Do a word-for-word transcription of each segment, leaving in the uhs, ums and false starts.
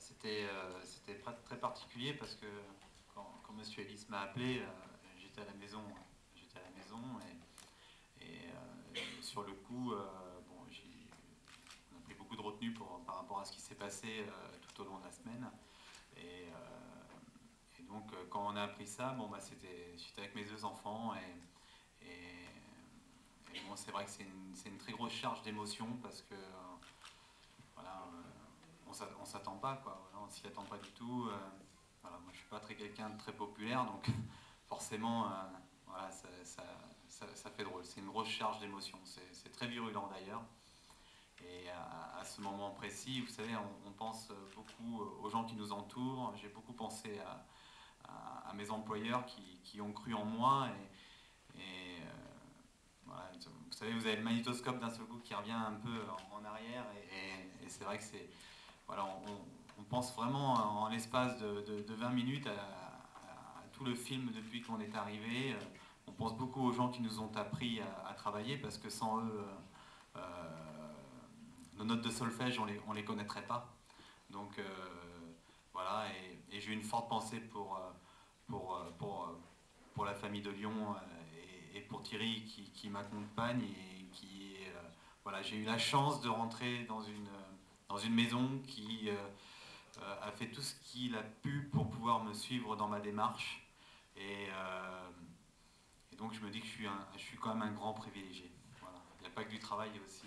c'était euh, c'était très particulier parce que quand, quand M. Ellis m'a appelé, euh, j'étais à la maison, j'étais à la maison et, et, euh, et sur le coup, euh, bon, on a pris beaucoup de retenue pour, par rapport à ce qui s'est passé euh, tout au long de la semaine. Et, euh, et donc, quand on a appris ça, bon, bah, c'était, j'étais avec mes deux enfants et, et, et bon, c'est vrai que c'est une, c'est une très grosse charge d'émotion parce que euh, voilà, euh, on s'attend pas, quoi. Voilà, on s'y attend pas du tout. Euh, voilà, moi, je suis pas très quelqu'un de très populaire, donc forcément, euh, voilà, ça, ça, ça, ça fait drôle. C'est une grosse charge d'émotion. C'est très virulent d'ailleurs. Et à, à ce moment précis, vous savez, on, on pense beaucoup aux gens qui nous entourent. J'ai beaucoup pensé à, à, à mes employeurs qui, qui, ont cru en moi. Et, et euh, voilà, vous savez, vous avez le magnétoscope d'un seul coup qui revient un peu en, en arrière. Et, et, et c'est vrai que c'est... Voilà, on, on pense vraiment en l'espace de, de, de vingt minutes à, à, à tout le film depuis qu'on est arrivé. On pense beaucoup aux gens qui nous ont appris à, à travailler parce que sans eux, euh, nos notes de solfège, on les, on les connaîtrait pas. Donc euh, voilà, et, et j'ai une forte pensée pour, pour, pour, pour la famille de Lyon et, et pour Thierry qui, qui m'accompagne et qui est... Voilà, j'ai eu la chance de rentrer dans une, dans une maison qui euh, a fait tout ce qu'il a pu pour pouvoir me suivre dans ma démarche. Et, euh, et donc je me dis que je suis, un, je suis quand même un grand privilégié. Voilà. Il n'y a pas que du travail, il y a aussi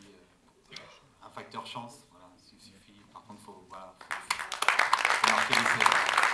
euh, un facteur chance. Voilà. Il suffit, par contre, il faut, voilà, faut, faut marquer l'essai.